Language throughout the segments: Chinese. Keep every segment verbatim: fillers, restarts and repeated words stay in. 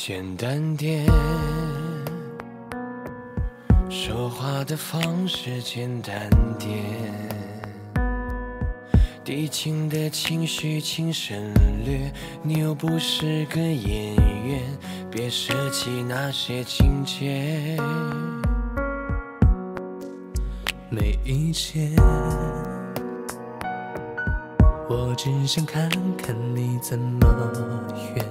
简单点，说话的方式简单点，低情的情绪请省略，你又不是个演员，别设计那些情节。 没意见，我只想看看你怎么圆。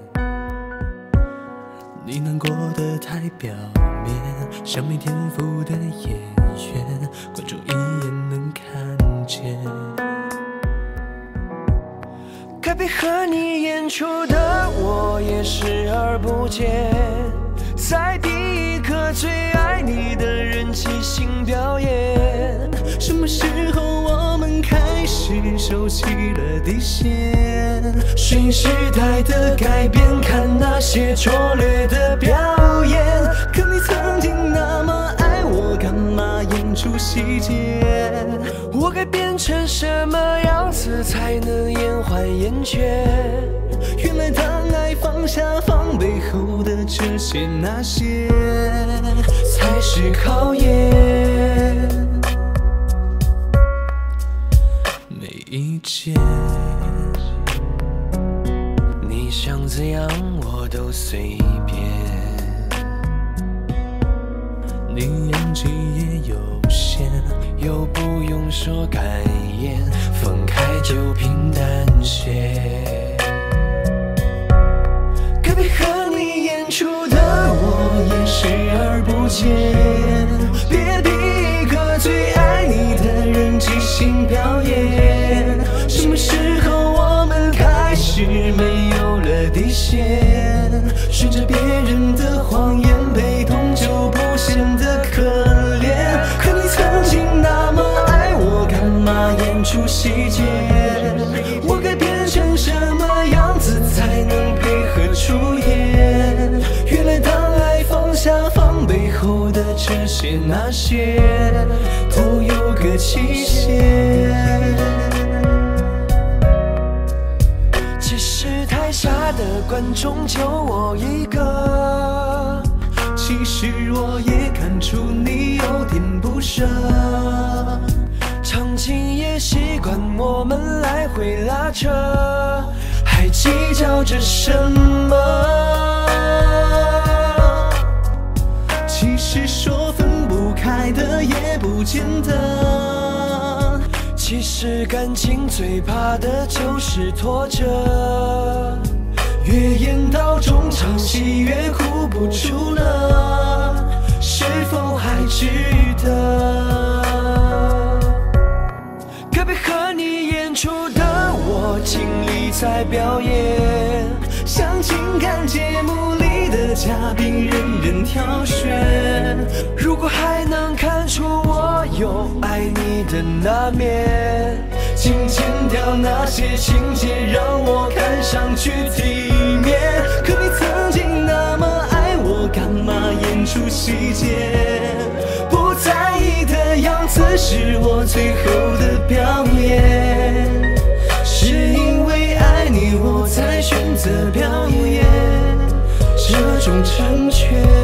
你难过得太表面，像没天赋的演员，观众一眼能看见。 该配合你演出的我也视而不见，在第一个最爱你的人即兴表演。 什么时候我们开始熟悉了底线？ 顺应时代的改变，看那些拙劣的表演。 可你曾经那么爱我，干嘛演出细节？ 我该变成什么样子才能延缓厌倦？ 原来当爱放下防备后的这些那些， 才是考验。 没意见， 你想怎样我都随便。 你演技也有限， 又不用说感言，分开就平淡些。 该配合你演出的我也视而不见，别逼一个最爱你的人即兴表演。什么时候我们开始没有了底线？顺着别人的谎言，被动就不显得可怜。可你曾经那么爱我，干嘛演出细节？我该变成什么样子才能配合出演？原来当爱放下防备后的这些那些，都有个期限。 其实台下的观众就我一个， 其实我也看出你有点不舍， 场景也习惯我们来回拉扯，还计较着什么？ 其实说分不开的也不见得， 其实感情最怕的就是拖着， 越演到中场戏越哭不出了，是否还值得？ 该配合你演出的我尽力在表演， 像情感节目里的嘉宾任人挑选。 如果还能看出我有爱你的那面， 请剪掉那些情节，让我看上去体面。可你曾经那么爱我，干嘛演出细节？不在意的样子是我最后的表演，是因为爱你我才选择表演这种成全。